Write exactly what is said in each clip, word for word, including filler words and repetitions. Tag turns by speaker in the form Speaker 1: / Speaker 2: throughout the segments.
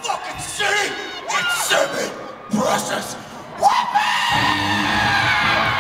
Speaker 1: fucking city! It's semi-precious weapons!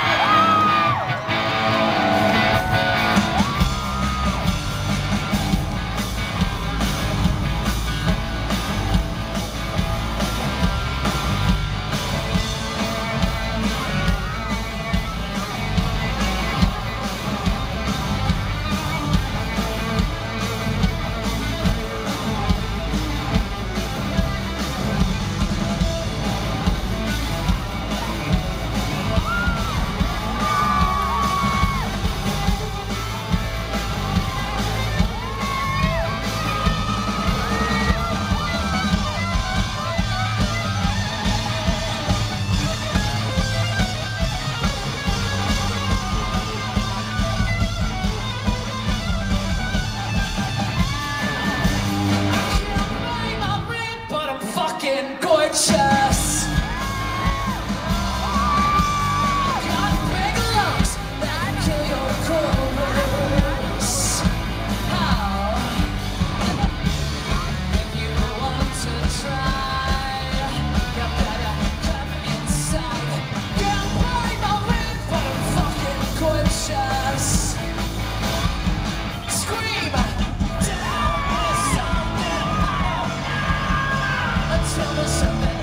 Speaker 1: Gorgeous. Got big lungs that kill your chorus. How? If you want to try, you better come inside. Can't play my ring, but I'm fucking gorgeous. Scream! Tell me something I don't know. Tell me something.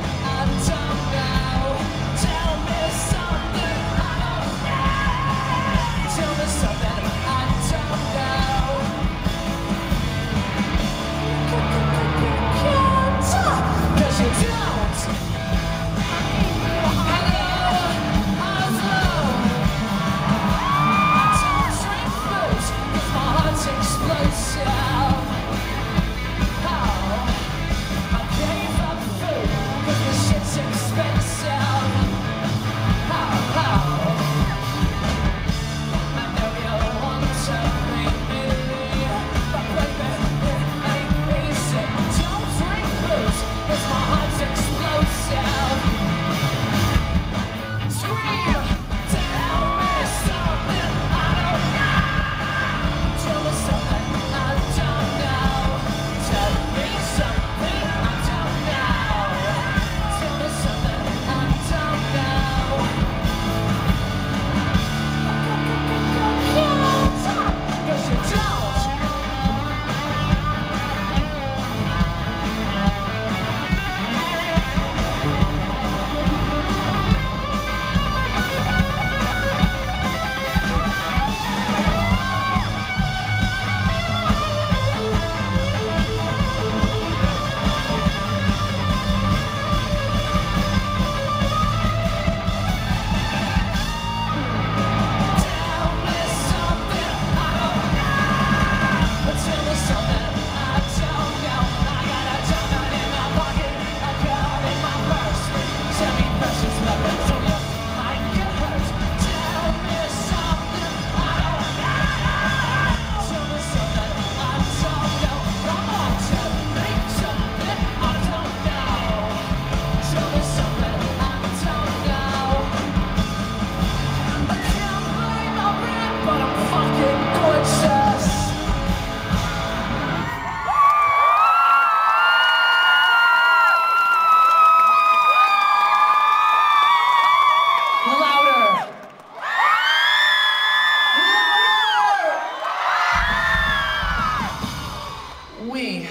Speaker 1: We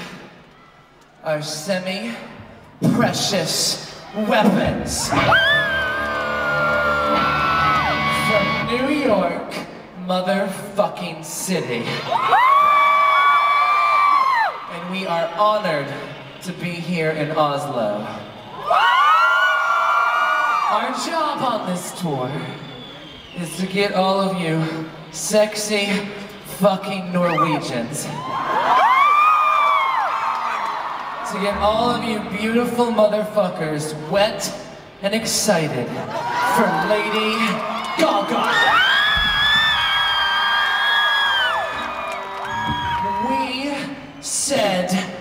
Speaker 1: are semi-precious weapons. From New York, motherfucking city. And we are honored to be here in Oslo. Our job on this tour is to get all of you sexy fucking Norwegians. To get all of you beautiful motherfuckers wet and excited for Lady Gaga. We said